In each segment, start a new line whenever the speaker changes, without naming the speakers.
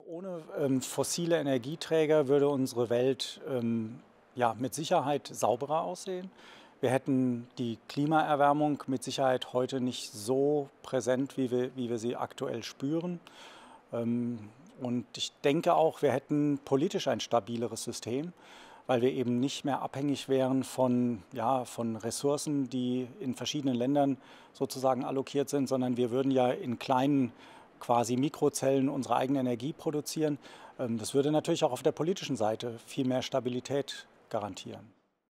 Ohne fossile Energieträger würde unsere Welt ja, mit Sicherheit sauberer aussehen. Wir hätten die Klimaerwärmung mit Sicherheit heute nicht so präsent, wie wir sie aktuell spüren. Und ich denke auch, wir hätten politisch ein stabileres System, weil wir eben nicht mehr abhängig wären von Ressourcen, die in verschiedenen Ländern sozusagen allokiert sind, sondern wir würden ja in kleinen quasi Mikrozellen unsere eigene Energie produzieren. Das würde natürlich auch auf der politischen Seite viel mehr Stabilität garantieren.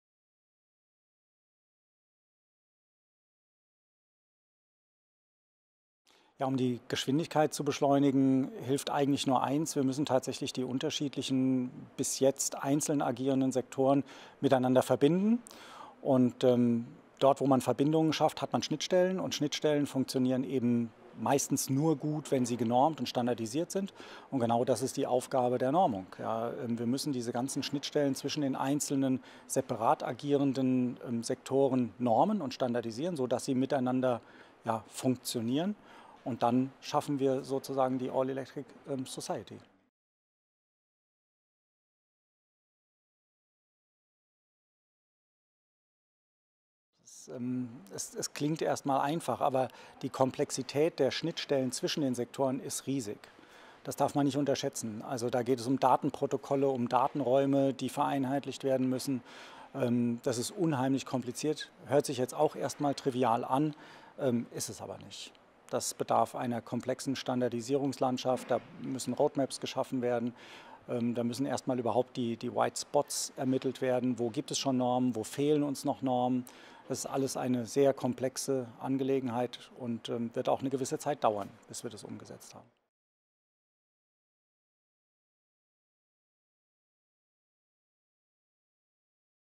Ja, um die Geschwindigkeit zu beschleunigen, hilft eigentlich nur eins. Wir müssen tatsächlich die unterschiedlichen, bis jetzt einzeln agierenden Sektoren miteinander verbinden. Und dort, wo man Verbindungen schafft, hat man Schnittstellen. Und Schnittstellen funktionieren eben meistens nur gut, wenn sie genormt und standardisiert sind. Und genau das ist die Aufgabe der Normung. Ja, wir müssen diese ganzen Schnittstellen zwischen den einzelnen separat agierenden Sektoren normen und standardisieren, sodass sie miteinander ja, funktionieren. Und dann schaffen wir sozusagen die All-Electric Society. Es klingt erstmal einfach, aber die Komplexität der Schnittstellen zwischen den Sektoren ist riesig. Das darf man nicht unterschätzen. Also da geht es um Datenprotokolle, um Datenräume, die vereinheitlicht werden müssen. Das ist unheimlich kompliziert. Hört sich jetzt auch erstmal trivial an, ist es aber nicht. Das bedarf einer komplexen Standardisierungslandschaft. Da müssen Roadmaps geschaffen werden. Da müssen erstmal überhaupt die White Spots ermittelt werden. Wo gibt es schon Normen? Wo fehlen uns noch Normen? Das ist alles eine sehr komplexe Angelegenheit und wird auch eine gewisse Zeit dauern, bis wir das umgesetzt haben.